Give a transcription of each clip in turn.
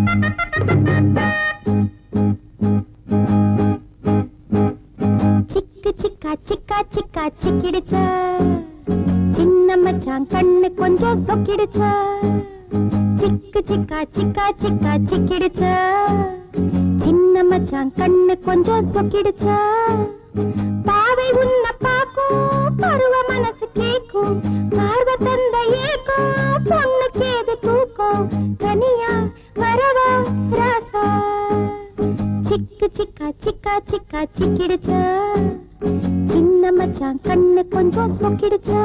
சிக்கு சிக்கா சிக்கா சிக்கா சிக்கிடுச்சா சின்ன மச்சான் கண்ணு கொஞ்சம் சொக்கிடுச்சா சிக்கு சிக்கா சிக்கா சிக்கா சிக்கிடுச்சா சின்ன மச்சான் கண்ணு கொஞ்சம் சொக்கிடுச்சா பாவை உன்ன பாக்கும் பருவ மனசு கேக்கும் பார்வ தந்த ஏக்கும் பொண்ணு கேது தூக்கும் தனியா வரவா ராசா சிக்கு சிக்கா சிக்கா சிக்கா சிக்கிடுச்சா சின்ன மச்சான் கண்ணு கொஞ்சம் சொக்கிடுச்சா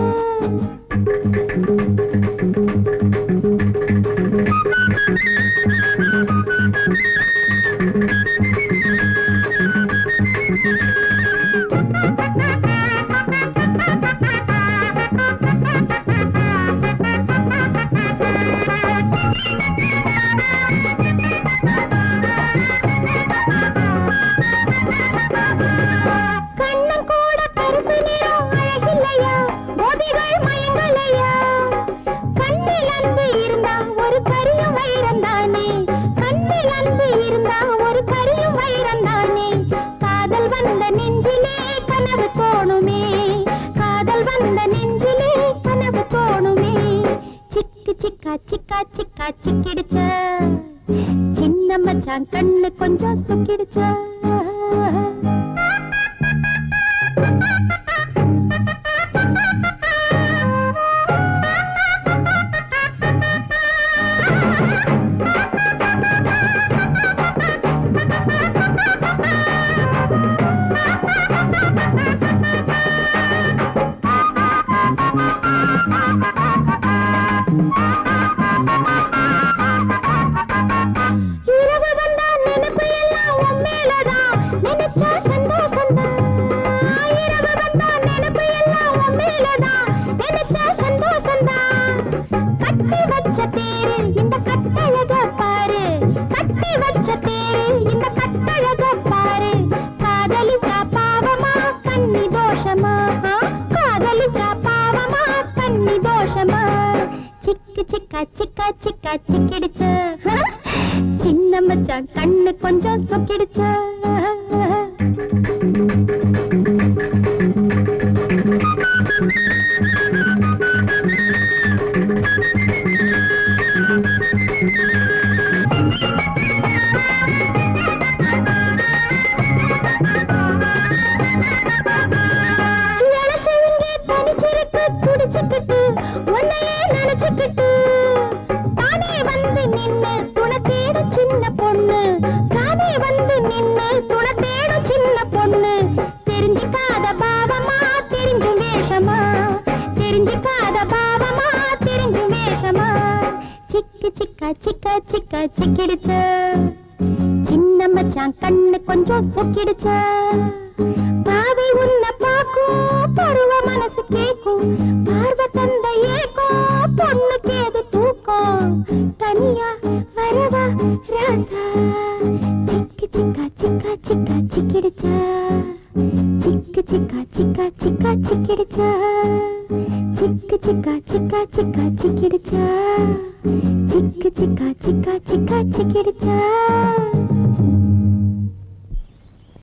சிக்கா சிக்கா சிக்கிடுச்சா சின்ன மச்சான் கண்ணு கொஞ்சம் சொக்கிடுச்சா சிக்கா சிக்கா சிக்கா சிக்கிடுச்சா சின்ன மச்சான் கண்ணு கொஞ்சம் சொக்கிடுச்சா சிக்கா சிக்கா சிக்கா சிக்கிடுச்சா சின்ன மச்சான் கண்ணு கொஞ்சம் சொக்கிடுச்சா பாவை உன்ன பாக்கும் பருவ மனசு கேக்கும் பார்வ தந்த ஏக்கும் பொண்ணு கேது தூக்கும் தனியா வரவா ராசா சிக்கு சிக்கா சிக்கா சிக்கா சிக்கிடுச்சா சிக்கு சிக்கா சிக்கா சிக்கா சிக்கிடுச்சா சிக்கு சிக்கா சிக்கா சிக்கா சிக்கிடுச்சா சிக்கு சிக்கா சிக்கா சிக்கா சிக்கிடுச்சா